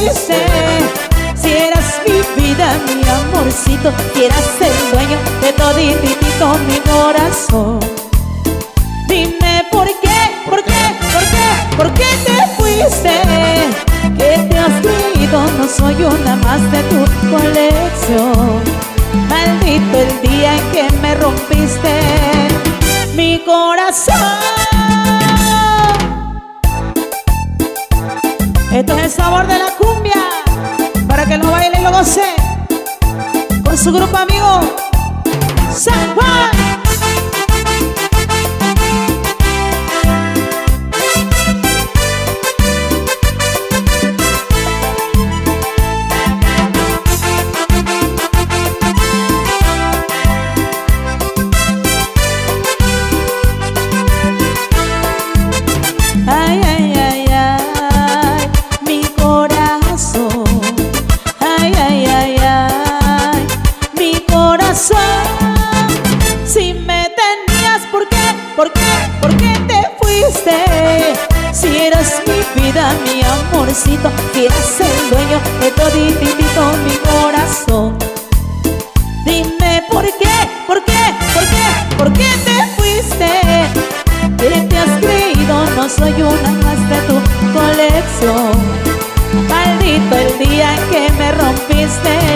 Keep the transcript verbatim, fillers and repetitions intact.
fuiste? Si eras mi vida, mi amorcito, si eras el dueño de toditito mi corazón. Dime por qué, por qué, por qué, por qué te fuiste. ¿Qué te has creído? No soy una más de tu colección. Maldito el día en que me rompiste mi corazón. Esto es el sabor de la cumbia, para que lo baile y lo goce con su grupo amigo San Juan. Ay, ay, ay, ay, mi corazón. Ay, ay, ay, ay, mi corazón. Si me tenías, ¿por qué? ¿Por qué? ¿Por qué te fuiste? Si eras mi vida, mi amorcito, si eras el dueño de toditito mi corazón. Dime por qué, por qué, por qué, por qué te fuiste. ¿Qué te has creído? No soy una más de tu colección. Maldito el día en que me rompiste